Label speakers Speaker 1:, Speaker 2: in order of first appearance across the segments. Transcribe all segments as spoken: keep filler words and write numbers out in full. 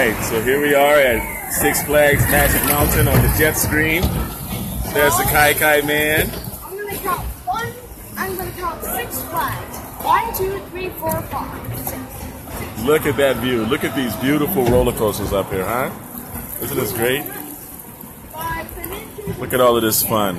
Speaker 1: right, so here we are at Six Flags Magic Mountain on the jet stream. There's the Kai Kai man.
Speaker 2: I'm gonna count one. I'm gonna count six flags. One, two, three, four, five, six.
Speaker 1: Look at that view. Look at these beautiful roller coasters up here, huh? Isn't this great? Look at all of this fun.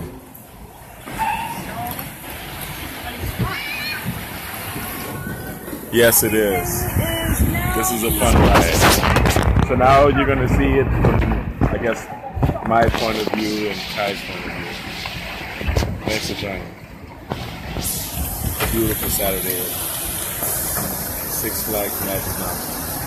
Speaker 1: Yes, it is. This is a fun ride. So now you're going to see it from, I guess, my point of view and Kai's point of view. Thanks for joining. Beautiful Saturday at Six Flags Magic Mountain.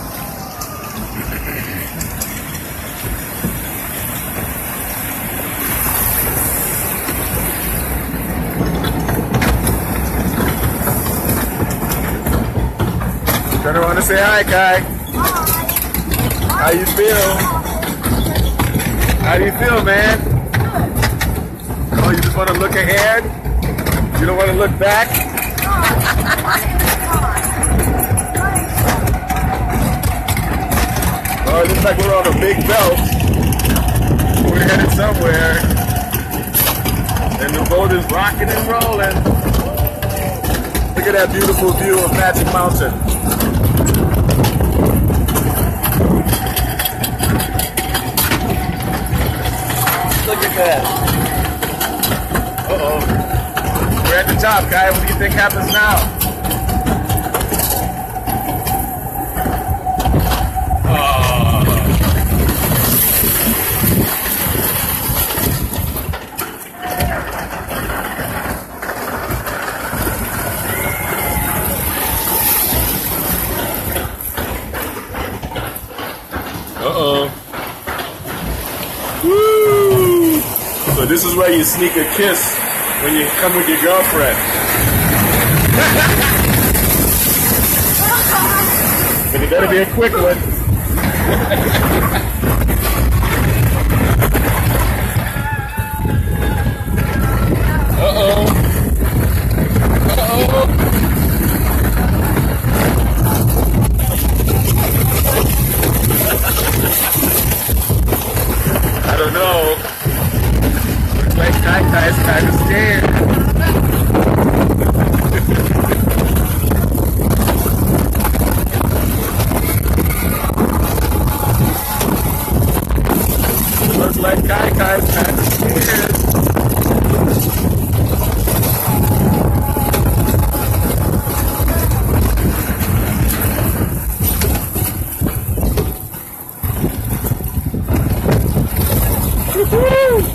Speaker 1: Turn around and say hi, Kai.
Speaker 2: Hi.
Speaker 1: How you feel? How do you feel, man? Oh, you just want to look ahead? You don't want to look back? Oh, it looks like we're on a big belt. We're headed somewhere. And the boat is rocking and rolling. Look at that beautiful view of Magic Mountain. Look at that. Uh-oh. We're at the top, Kai. What do you think happens now? Uh-oh. Woo! So this is where you sneak a kiss when you come with your girlfriend. But it better be a quick one. Uh-oh. Uh-oh. I don't know. Looks like Kai Kai's kind of scared. Looks like Kai Kai's kind of scared. Woo-hoo!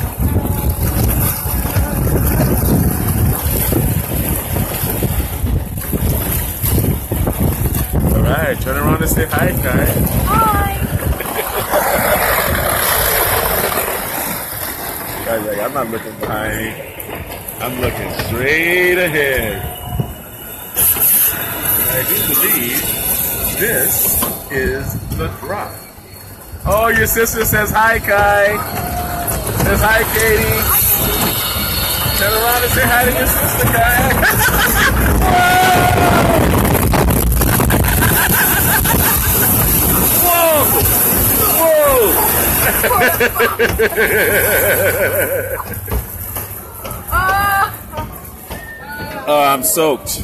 Speaker 1: All right, turn around and say hi, Kai.
Speaker 2: Hi.
Speaker 1: Guy's like, I'm not looking behind me. I'm looking straight ahead. And I do believe this is the drop. Oh, your sister says hi, Kai. Says hi, Katie. Turn around and say hi to your sister, Kai. Whoa! Whoa! Oh, I'm soaked.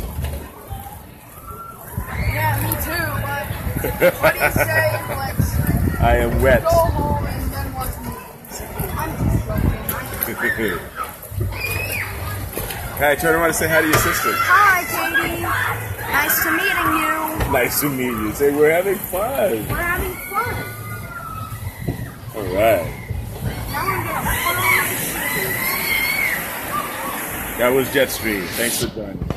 Speaker 2: Yeah, me too, but what do you say, let's
Speaker 1: I am wet.
Speaker 2: go home and then watch movies. I'm just joking.
Speaker 1: Kai, turn around and say hi to your sister.
Speaker 2: Hi, Katie. Nice to meeting you.
Speaker 1: Nice to meet you. Say, we're having fun.
Speaker 2: We're having fun.
Speaker 1: All right.
Speaker 2: Now we're gonna get a fun.
Speaker 1: That was Jetstream. Thanks for joining.